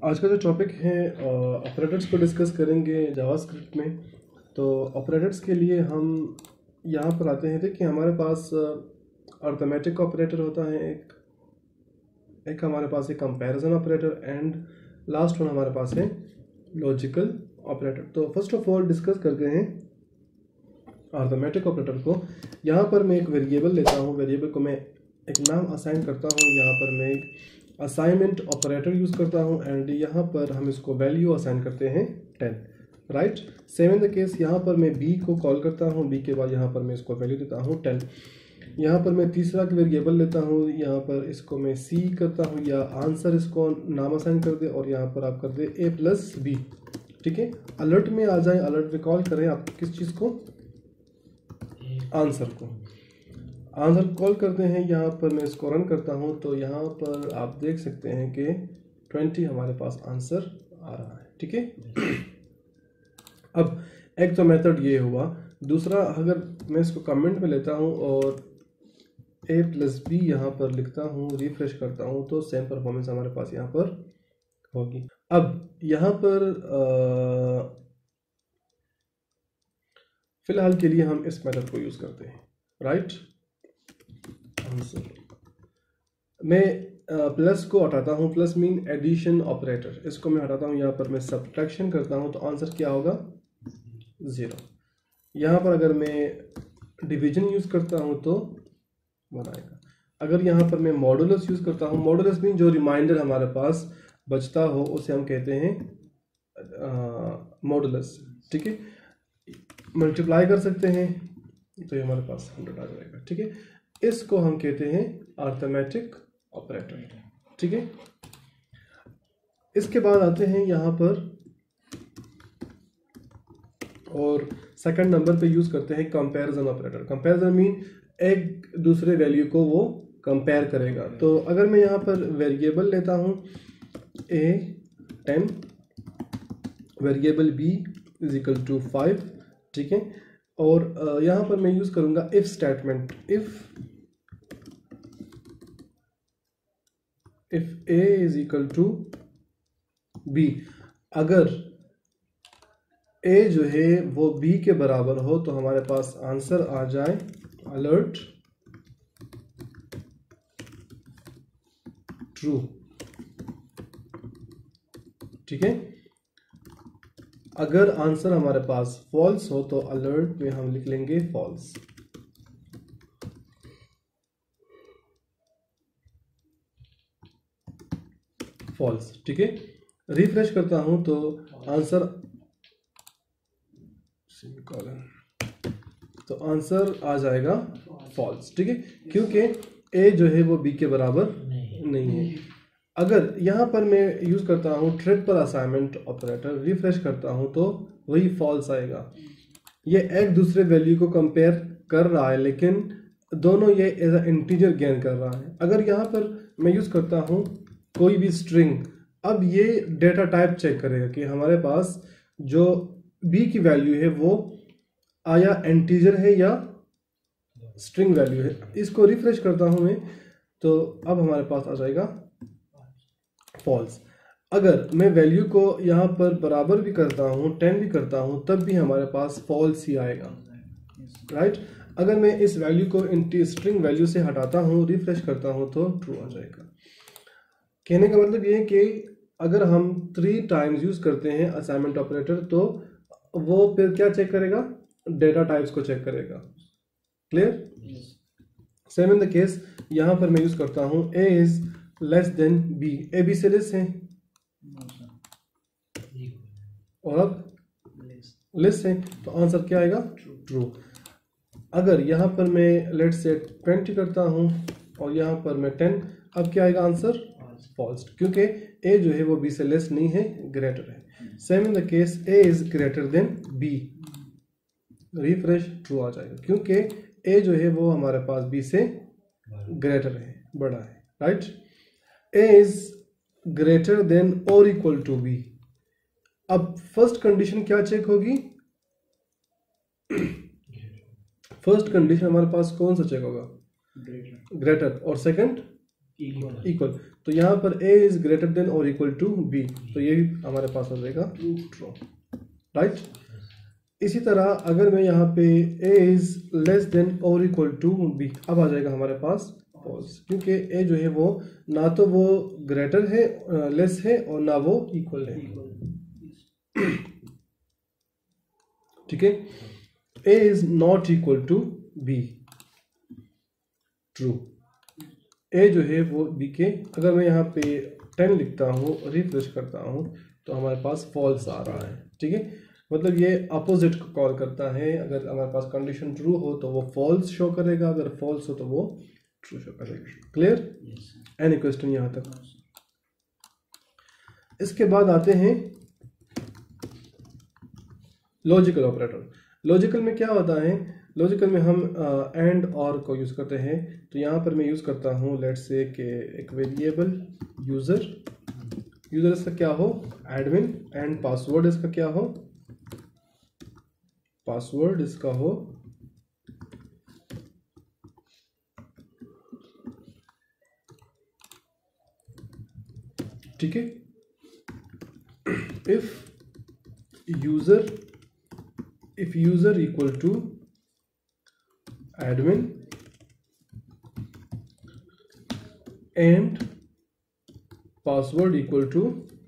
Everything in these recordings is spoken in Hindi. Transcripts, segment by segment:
आज का जो टॉपिक है ऑपरेटर्स को डिस्कस करेंगे जावास्क्रिप्ट में। तो ऑपरेटर्स के लिए हम यहाँ पर आते हैं। देखिए हमारे पास अर्थमेटिक ऑपरेटर होता है, एक हमारे पास है comparison operator and last one हमारे पास है लॉजिकल ऑपरेटर। तो फर्स्ट ऑफ ऑल डिस्कस करते हैं अर्थमेटिक ऑपरेटर को। यहाँ पर मैं एक वेरिएबल लेता हूँ, वेरिएबल को मैं एक नाम असाइन करता हूँ। यहाँ पर मैं एक असाइनमेंट ऑपरेटर यूज़ करता हूँ एंड यहाँ पर हम इसको वैल्यू असाइन करते हैं 10, right. Same in the case यहाँ पर मैं b को कॉल करता हूँ, b के बाद यहाँ पर मैं इसको वैल्यू देता हूँ 10। यहाँ पर मैं तीसरा वेरिएबल लेता हूँ, यहाँ पर इसको मैं c करता हूँ या आंसर इसको नाम असाइन कर दे और यहाँ पर आप कर दे a+b, ठीक है। अलर्ट में आ जाए, अलर्ट में कॉल करें आप किस चीज़ को, आंसर को। आंसर कॉल करते हैं, यहाँ पर मैं इसको रन करता हूँ तो यहाँ पर आप देख सकते हैं कि 20 हमारे पास आंसर आ रहा है, ठीक है। अब एक तो मेथड ये हुआ। दूसरा, अगर मैं इसको कमेंट में लेता हूँ और a+b यहाँ पर लिखता हूँ, रिफ्रेश करता हूँ तो सेम परफॉर्मेंस हमारे पास यहाँ पर होगी। अब यहाँ पर फिलहाल के लिए हम इस मेथड को यूज़ करते हैं, राइट। आंसर मैं प्लस को हटाता हूँ, प्लस मीन एडिशन ऑपरेटर, इसको मैं हटाता हूँ। यहाँ पर मैं सब्ट्रैक्शन करता हूँ तो आंसर क्या होगा 0। यहाँ पर अगर मैं डिवीजन यूज़ करता हूँ तो 1 आएगा। अगर यहाँ पर मैं मॉडुलस यूज़ करता हूँ, मॉडुलस मीन जो रिमाइंडर हमारे पास बचता हो उसे हम कहते हैं मॉडुलस, ठीक है। मल्टीप्लाई कर सकते हैं तो ये हमारे पास 100 आ जाएगा, ठीक है। इसको हम कहते हैं अर्थमेटिक ऑपरेटर, ठीक है। इसके बाद आते हैं यहाँ पर और सेकंड नंबर पे यूज़ करते हैं कंपैरिजन ऑपरेटर। कंपैरिजन मीन एक दूसरे वैल्यू को वो कंपेयर करेगा। तो अगर मैं यहाँ पर वेरिएबल लेता हूँ a10, वेरिएबल b = 5, ठीक है। और यहाँ पर मैं यूज़ करूँगा if statement, if a = b। अगर a जो है वो b के बराबर हो तो हमारे पास आंसर आ जाए अलर्ट ट्रू, ठीक है। अगर आंसर हमारे पास फॉल्स हो तो अलर्ट में हम लिख लेंगे फॉल्स। फॉल्स, ठीक है। रिफ्रेश करता हूं तो आंसर आ जाएगा फॉल्स, ठीक है, क्योंकि a जो है वो b के बराबर नहीं है। अगर यहाँ पर मैं यूज़ करता हूँ ट्रिपल असाइनमेंट ऑपरेटर, रिफ्रेश करता हूँ तो वही फॉल्स आएगा। ये एक दूसरे वैल्यू को कंपेयर कर रहा है लेकिन दोनों ये एज अ इंटीजर गेन कर रहा है। अगर यहाँ पर मैं यूज़ करता हूँ कोई भी स्ट्रिंग, अब ये डेटा टाइप चेक करेगा कि हमारे पास जो b की वैल्यू है वो आया इंटीजर है या स्ट्रिंग वैल्यू है। इसको रिफ्रेश करता हूँ मैं तो अब हमारे पास आ जाएगा फॉल्स। अगर मैं वैल्यू को यहाँ पर बराबर भी करता हूँ, 10 भी करता हूँ, तब भी हमारे पास फॉल्स ही आएगा, राइट। अगर मैं इस वैल्यू को स्ट्रिंग वैल्यू से हटाता हूँ, रिफ्रेश करता हूँ तो ट्रू आ जाएगा। कहने का मतलब ये है कि अगर हम 3 टाइम्स यूज़ करते हैं असाइनमेंट ऑपरेटर तो वो फिर क्या चेक करेगा, डेटा टाइप्स को चेक करेगा। Clear. Same in the case यहाँ पर मैं यूज़ करता हूँ a < b, a b से लेस है और अब लेस है तो आंसर क्या आएगा ट्रू। अगर यहाँ पर मैं लेट्स से 20 करता हूँ और यहाँ पर मैं 10, अब क्या आएगा आंसर फॉल्स, क्योंकि a जो है वो b से लेस नहीं है, ग्रेटर है। Same in the case a < b, refresh true आ जाएगा क्योंकि a जो है वो हमारे पास b से ग्रेटर है, बड़ा है, राइट। a < b। अब फर्स्ट कंडीशन क्या चेक होगी, फर्स्ट कंडीशन हमारे पास कौन सा चेक होगा, ग्रेटर, और सेकंड इक्वल, तो यहाँ पर a इज ग्रेटर देन और इक्वल टू b, तो ये भी हमारे पास हो जाएगा ट्रू, राइट। इसी तरह अगर मैं यहाँ पे a इज लेस देन और इक्वल टू b, अब आ जाएगा हमारे पास फॉल्स, क्योंकि a जो है वो ना तो वो ग्रेटर है लेस है और ना वो इक्वल है, ठीक है। a is not equal to b, true. a जो है वो b के, अगर मैं यहाँ पे 10 लिखता हूँ, रिफ्रेश करता हूँ, तो हमारे पास फॉल्स आ रहा है, ठीक है। मतलब ये अपोजिट को कॉल करता है, अगर हमारे पास कंडीशन ट्रू हो तो वो फॉल्स शो करेगा, अगर फॉल्स हो तो वो ट्रू शो करेगा। क्लियर? एनी क्वेश्चन यहाँ तक? इसके बाद आते हैं लॉजिकल ऑपरेटर। लॉजिकल में क्या होता है? लॉजिकल में हम एंड और को यूज करते हैं, तो यहाँ पर मैं यूज करता हूँ लेट्स से कि एक वेरिएबल यूजर इसका क्या हो एडमिन, एंड पासवर्ड इसका क्या हो, पासवर्ड इसका हो ठीक है। If user equal to admin and password equal to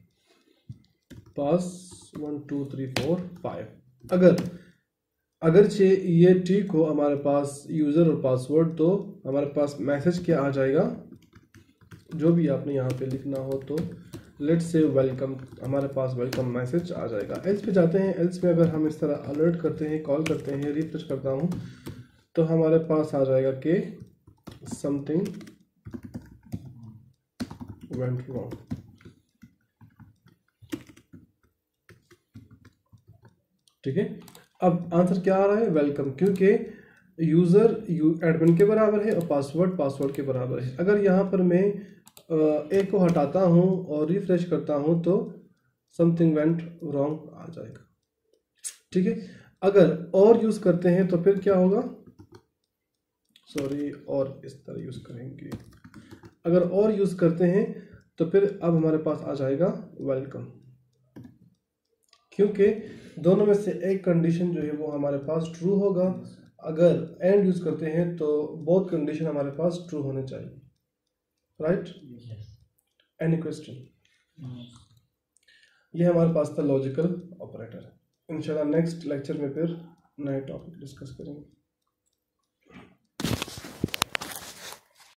pass 1 2 3 4 5, अगरचे ये ठीक हो हमारे पास यूजर और पासवर्ड, तो हमारे पास मैसेज क्या आ जाएगा, जो भी आपने यहाँ पे लिखना हो, तो लेट्स से वेलकम, हमारे पास वेलकम मैसेज आ जाएगा। एल्स पे जाते हैं, एल्स में अगर हम इस तरह अलर्ट करते हैं, कॉल करते हैं, रिफ्रेश करता हूँ, तो हमारे पास आ जाएगा कि समथिंग वेंट रॉन्ग, ठीक है। अब आंसर क्या आ रहा है? वेलकम, क्योंकि यूजर एडमिन के बराबर है और पासवर्ड के बराबर है। अगर यहाँ पर मैं एक को हटाता हूँ और रिफ्रेश करता हूँ तो समथिंग वेंट रॉन्ग आ जाएगा, ठीक है। अगर और यूज करते हैं तो फिर क्या होगा, सॉरी, और इस तरह यूज करेंगे, अगर और यूज करते हैं तो फिर अब हमारे पास आ जाएगा वेलकम, क्योंकि दोनों में से एक कंडीशन जो है वो हमारे पास ट्रू होगा। अगर एंड यूज करते हैं तो बोथ कंडीशन हमारे पास ट्रू होने चाहिए, राइट। Any question? ये हमारे पास था लॉजिकल ऑपरेटर। इंशाल्लाह नेक्स्ट लेक्चर में फिर नए टॉपिक डिस्कस करेंगे।